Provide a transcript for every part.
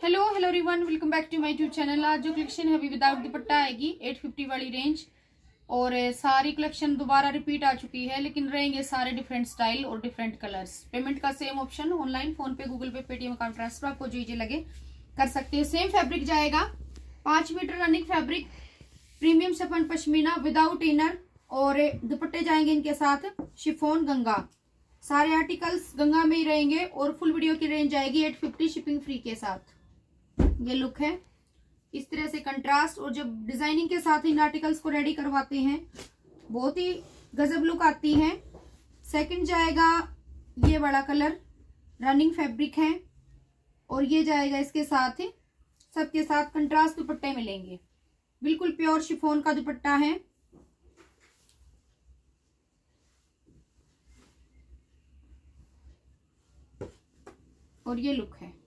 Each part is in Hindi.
Hello everyone, welcome back to my YouTube channel. आज जो कलेक्शन है अभी विदाउट दुपट्टा आएगी 850 वाली रेंज। और सारी कलेक्शन दोबारा रिपीट आ चुकी है, लेकिन रहेंगे सारे डिफरेंट स्टाइल और डिफरेंट कलर्स। पेमेंट का same option, online, PhonePe, Google Pay, Paytm account transfer, आपको जो ये लगे कर सकते हो। सेम फैब्रिक जाएगा, 5 मीटर रनिंग फैब्रिक, प्रीमियम सफन पश्मीना विदाउट इनर। और दुपट्टे जाएंगे इनके साथ शिफॉन गंगा। सारे आर्टिकल्स गंगा में ही रहेंगे और फुल वीडियो की रेंज आएगी 850 शिपिंग फ्री के साथ। ये लुक है इस तरह से कंट्रास्ट। और जब डिजाइनिंग के साथ इन आर्टिकल्स को रेडी करवाते हैं बहुत ही गजब लुक आती है। सेकंड जाएगा ये बड़ा कलर, रनिंग फैब्रिक है। और ये जाएगा इसके साथ, सबके साथ कंट्रास्ट दुपट्टे मिलेंगे। बिल्कुल प्योर शिफॉन का दुपट्टा है। और ये लुक है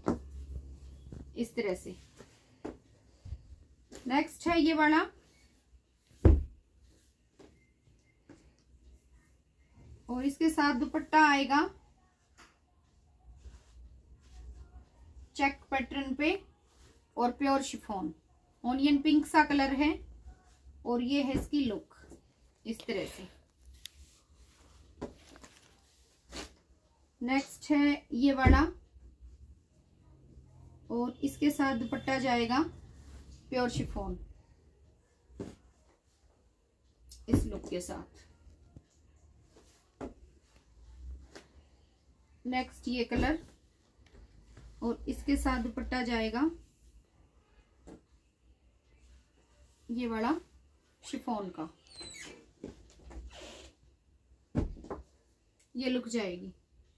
इस तरह से। नेक्स्ट है ये वाला, और इसके साथ दुपट्टा आएगा चेक पैटर्न पे और प्योर शिफॉन। ऑनियन पिंक सा कलर है और ये है इसकी लुक इस तरह से। नेक्स्ट है ये वाला, और इसके साथ दुपट्टा जाएगा प्योर शिफॉन इस लुक के साथ। नेक्स्ट ये कलर, और इसके साथ दुपट्टा जाएगा ये वाला शिफॉन का। ये लुक जाएगी।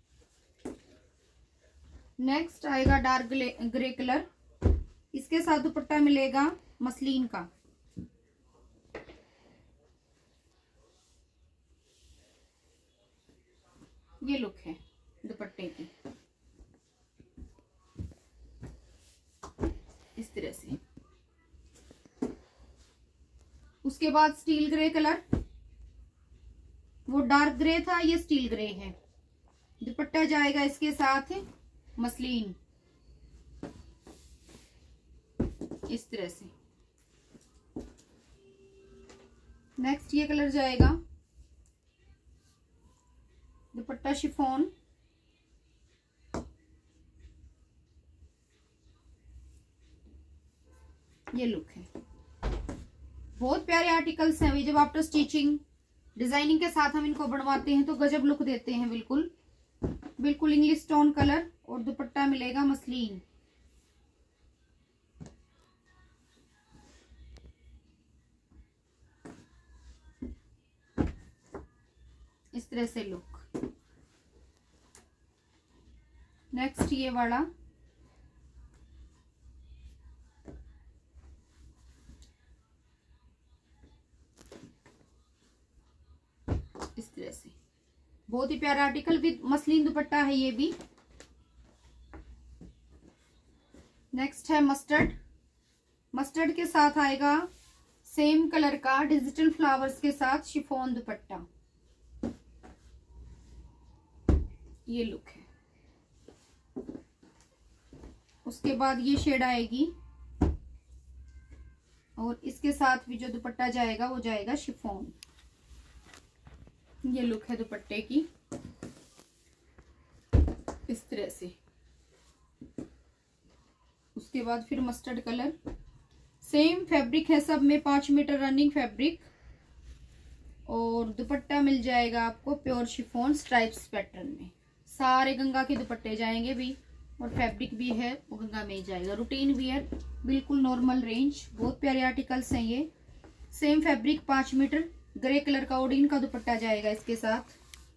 नेक्स्ट आएगा डार्क ग्रे कलर, इसके साथ दुपट्टा मिलेगा मसलिन का। ये लुक है दुपट्टे की इस तरह से। उसके बाद स्टील ग्रे कलर, वो डार्क ग्रे था, ये स्टील ग्रे है। दुपट्टा जाएगा इसके साथ मसलिन इस तरह से। नेक्स्ट ये कलर जाएगा, दुपट्टा शिफॉन। ये लुक है। बहुत प्यारे आर्टिकल्स हैं। अभी जब आफ्टर स्टिचिंग डिजाइनिंग के साथ हम इनको बनवाते हैं तो गजब लुक देते हैं। बिल्कुल बिल्कुल इंग्लिश टोन कलर, और दुपट्टा मिलेगा मसलिन। इस तरह से लुक। नेक्स्ट ये वाला, इस तरह से बहुत ही प्यारा आर्टिकल विद मसलिन दुपट्टा है ये भी। नेक्स्ट है मस्टर्ड। मस्टर्ड के साथ आएगा सेम कलर का डिजिटल फ्लावर्स के साथ शिफॉन दुपट्टा। ये लुक है। उसके बाद ये शेड आएगी, और इसके साथ भी जो दुपट्टा जाएगा वो जाएगा शिफॉन। ये लुक है दुपट्टे की इस तरह से। उसके बाद फिर मस्टर्ड कलर, सेम फैब्रिक है सब में, 5 मीटर रनिंग फैब्रिक। और दुपट्टा मिल जाएगा आपको प्योर शिफॉन स्ट्राइप्स पैटर्न में। सारे गंगा के दुपट्टे जाएंगे भी, और फैब्रिक भी है वो गंगा में ही जाएगा। रूटीन वियर, बिल्कुल नॉर्मल रेंज। बहुत प्यारे आर्टिकल्स हैं ये। Same fabric, 5 metre grey colour का ओडिन का दुपट्टा जाएगा इसके साथ।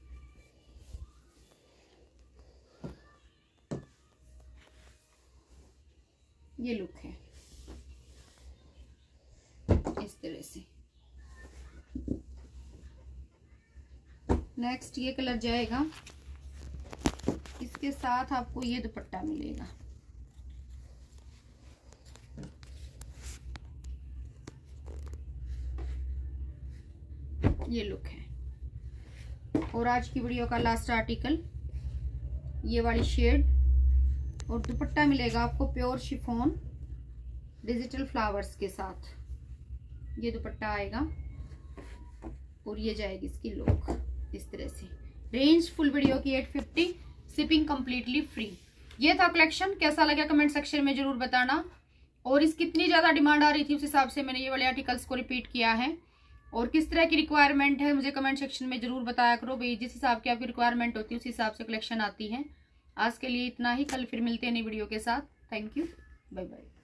ये लुक है इस तरह से। नेक्स्ट ये कलर जाएगा, इसके साथ आपको ये दुपट्टा मिलेगा। ये लुक है। और आज की वीडियो का लास्ट आर्टिकल, ये वाली शेड और दुपट्टा मिलेगा आपको प्योर शिफॉन डिजिटल फ्लावर्स के साथ। ये दुपट्टा आएगा और ये जाएगी इसकी लुक इस तरह से। रेंज फुल वीडियो की 850, शिपिंग कंप्लीटली फ्री। ये था कलेक्शन, कैसा लगा कमेंट सेक्शन में जरूर बताना। और इस कितनी ज्यादा डिमांड आ रही थी उस हिसाब से मैंने ये वाले आर्टिकल्स को रिपीट किया है। और किस तरह की रिक्वायरमेंट है मुझे कमेंट सेक्शन में जरूर बताया करो भाई। जिस हिसाब की आपकी रिक्वायरमेंट होती है उस हिसाब से कलेक्शन आती है। आज के लिए इतना ही, कल फिर मिलते हैं नई वीडियो के साथ। Thank you, bye bye.